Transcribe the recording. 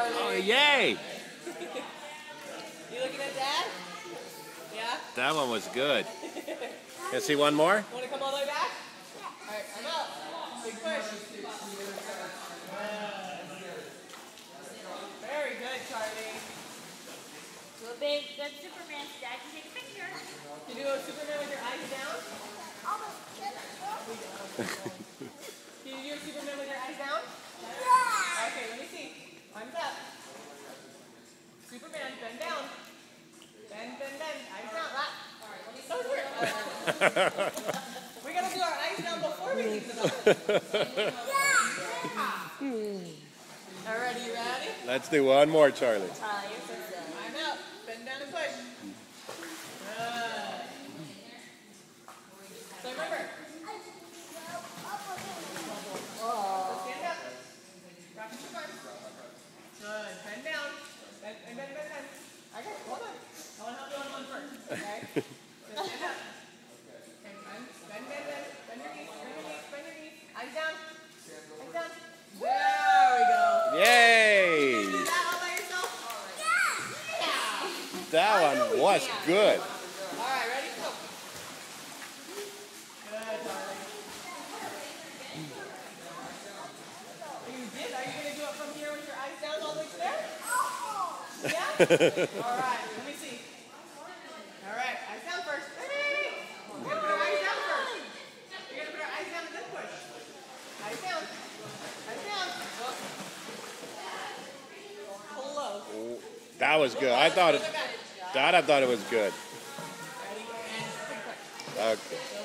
Charlie. Oh, yay! You looking at Dad? Yeah? That one was good. Can I see one more? Want to come all the way back? All right, I'm out. Big push. Very good, Charlie. Do a big, good Superman. Dad can take a picture. Can you do a Superman with your eyes down? Can you do a Superman with your eyes down? Yeah. Okay, let me see. Arms up. Superman, bend down. Bend, bend, bend. Eyes down. Right. So weird. We gotta do our eyes down before we leave the dog. Alright, you ready? Let's do one more, Charlie. You're so silly. I'm out. Bend down and push. Good. So remember. So stand up. Practice your arms. Good. Bend down. Bend, bend, bend, bend. Okay, hold on. I want to help you on one first. Okay? So stand up. Okay, bend, bend, bend, bend. Bend your knees, bend your knees, bend your knees. Eyes down. Eyes down. There we go. Yay! Did you do that all by yourself? Yeah. That one was good. All right, ready? Go. Good, darling. You did. Are you going to do it from here with your eyes down all the way to there? Yeah? All right, let me see. All right, eyes down first. We're going to put our eyes down first. We're going to put our eyes down and then push. Eyes down. Eyes down. Hello. That was good. I thought it was good. Ready? And big push. Okay.